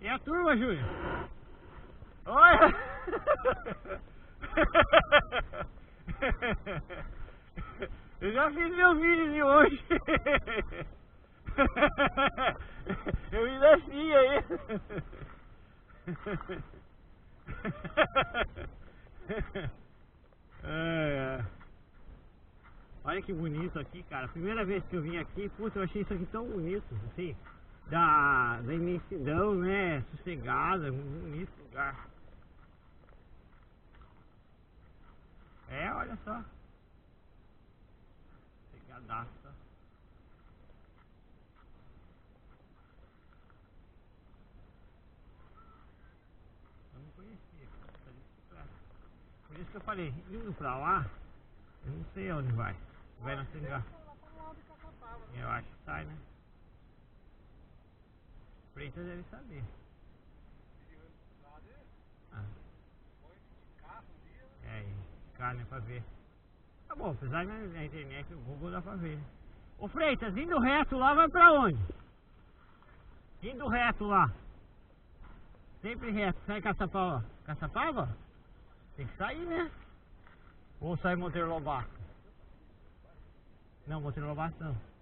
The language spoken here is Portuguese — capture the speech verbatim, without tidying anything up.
Tem a turma, Júlio. Olha! Eu já fiz meu vídeo de hoje. Eu me desci aí. É, olha que bonito aqui, cara. Primeira vez que eu vim aqui, puta, eu achei isso aqui tão bonito, assim, da, da imensidão, né? Sossegada, um bonito lugar. É, olha só. Sossegadaça. Eu não conhecia, tá de bicicleta. Por isso que eu falei, indo pra lá, eu não sei onde vai. Vai na Sengá. Eu acho que sai, né? Freitas deve saber. Ah. É, carne pra ver. Tá bom, apesar na, na internet o Google dá pra ver. Ô Freitas, indo reto lá vai pra onde? Indo reto lá. Sempre reto. Sai Caçapava? Caçapava? Tem que sair, né? Ou sai Monteiro Lobato? Não, Monteiro Lobato não.